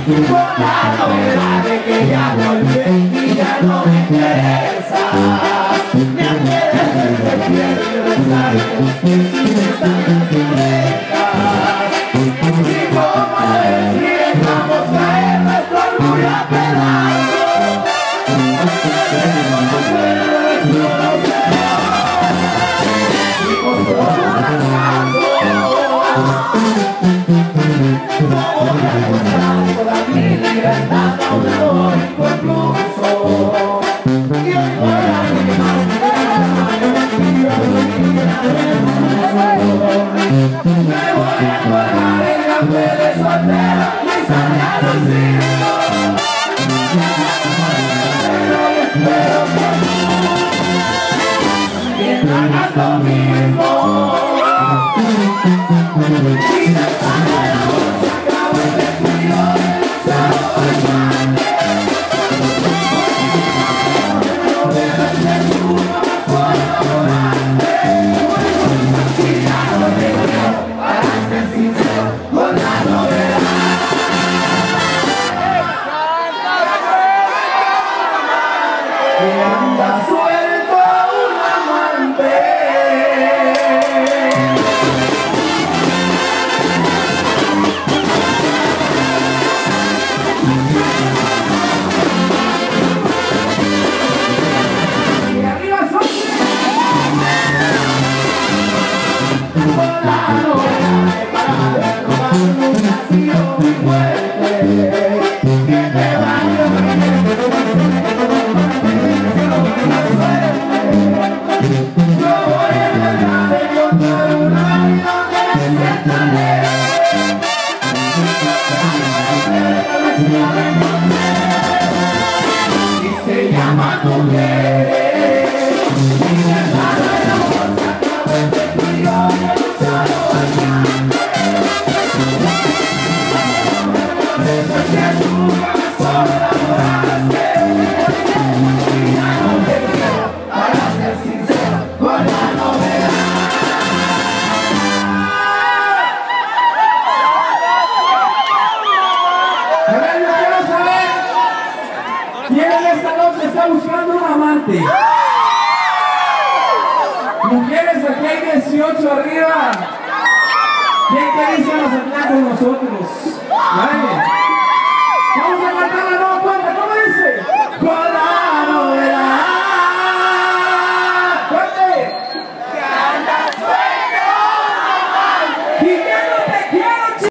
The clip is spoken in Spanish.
Con la novedad de que ya volví y ya no me interesa. Me apetece el recuerdo y rezarles que si me están las orejas. Y como decir, vamos a caer nuestro orgullo a pedazos. Tenemos fuera de solo ser. Y con todo fracaso. No voy a mostrar toda mi libertad a un amor inconcluso. Y hoy voy a animar me voy a colgar en la fe de soltera y salir a lucirlo. Pero espero que tú hagas lo mismo. Y de pago el amor se acabó el desvío del chavo del mate. No debes ser tú, no me puedo enamorarte. Y ya no te creo, para ser sincero, con la novedad. Que anda suelto un amante. Y se llama mujer. Y se para el amor, se acabó el desvío y el chavo al mate. Después que tú me puedo enamorarte. Y ya no te creo, para ser sincero, con la novedad. ¿Quién en esta noche está buscando un amante? Mujeres, aquí hay 18 arriba. ¿Quién quiere irse a la salida con nosotros? ¿Vale? Vamos a cantar la nueva cuenta, ¿cómo dice?